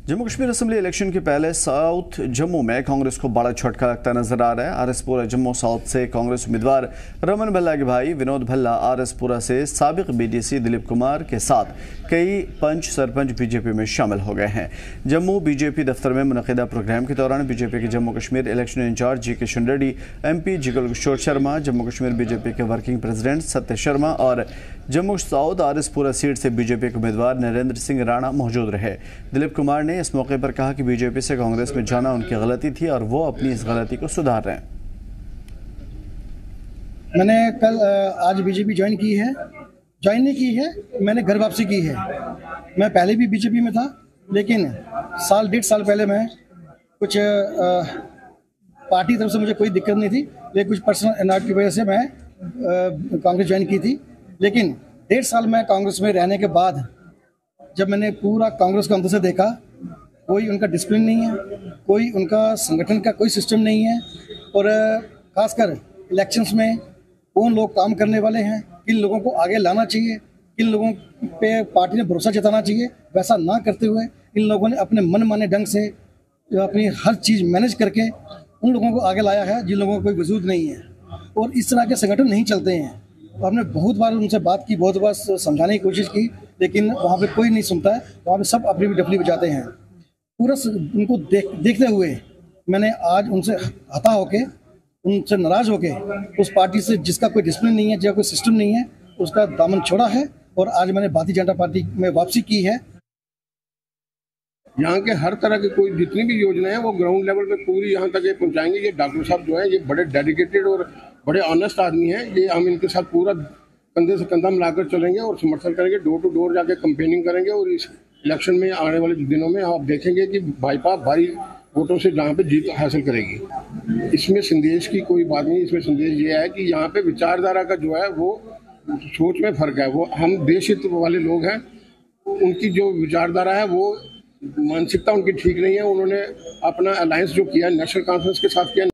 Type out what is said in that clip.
Jammu Kashmir assembly election के पहले south Jammu में कांग्रेस को बड़ा झटका लगता नजर आ रहा है। आरएसपुरा जम्मू साउथ से कांग्रेस उम्मीदवार रमन भल्ला के भाई विनोद भल्ला आरएसपुरा से साबिक बीडीसी दिलीप कुमार के साथ कई पंच सरपंच बीजेपी में शामिल हो गए हैं। जम्मू बीजेपी दफ्तर में मुनक़िदा प्रोग्राम के दौरान बीजेपी के Jammu Kashmir election in charge G Kishan Reddy, MP Jugal Kishore Sharma, Jammu Kashmir BJP के वर्किंग प्रेसिडेंट सत्य शर्मा और जम्मू साउथ आरएसपुरा सीट से बीजेपी के उम्मीदवार नरेंद्र सिंह राणा मौजूद रहे। दिलीप कुमार ने इस मौके पर कहा कि बीजेपी से कांग्रेस में जाना उनकी गलती थी और वो अपनी इस गलती को सुधार रहे हैं। मैंने आज बीजेपी ज्वाइन नहीं की है, मैंने घर वापसी की है। मैं पहले भी बीजेपी में था, लेकिन डेढ़ साल पहले मैं कुछ पार्टी की तरफ से मुझे कोई दिक्कत नहीं थी, लेकिन कुछ पर्सनल एनआर की वजह से मैं कांग्रेस ज्वाइन की थी। लेकिन 1.5 साल में कांग्रेस में रहने के बाद जब मैंने पूरा कांग्रेस को अंदर से देखा, कोई उनका डिसिप्लिन नहीं है, कोई उनका संगठन का कोई सिस्टम नहीं है, और खासकर इलेक्शंस में कौन लोग काम करने वाले हैं, किन लोगों को आगे लाना चाहिए, किन लोगों पे पार्टी ने भरोसा जताना चाहिए, वैसा ना करते हुए इन लोगों ने अपने मन माने ढंग से अपनी हर चीज़ मैनेज करके उन लोगों को आगे लाया है जिन लोगों को कोई वजूद नहीं है। और इस तरह के संगठन नहीं चलते हैं। हमने बहुत बार उनसे बात की, बहुत बार समझाने की कोशिश की, लेकिन वहाँ पे कोई नहीं सुनता है। वहाँ पे सब अपनी डफली बजाते हैं। पूरा उनको देखते हुए मैंने आज उनसे हता होके, उनसे नाराज़ होके, उस पार्टी से जिसका कोई डिसिप्लिन नहीं है, जिसका कोई सिस्टम नहीं है, उसका दामन छोड़ा है और आज मैंने भारतीय जनता पार्टी में वापसी की है। यहाँ के हर तरह की कोई जितनी भी योजना है वो ग्राउंड लेवल पे पूरी यहाँ तक ये पहुँचाएंगे। ये डॉक्टर साहब जो है ये बड़े डेडिकेटेड और बड़े ऑनेस्ट आदमी हैं। ये हम इनके साथ पूरा कंधे से कंधा मिलाकर चलेंगे और समर्थन करेंगे, डोर टू डोर जाके कैंपेनिंग करेंगे। और इस इलेक्शन में आने वाले दिनों में आप देखेंगे कि भाजपा भारी वोटों से जहाँ पे जीत हासिल करेगी। इसमें संदेश की कोई बात नहीं। इसमें संदेश ये है कि यहाँ पे विचारधारा का जो है वो सोच में फर्क है। वो हम देश हित वाले लोग हैं, उनकी जो विचारधारा है वो मानसिकता उनकी ठीक नहीं है। उन्होंने अपना अलायंस जो किया नेशनल कॉन्फ्रेंस के साथ किया।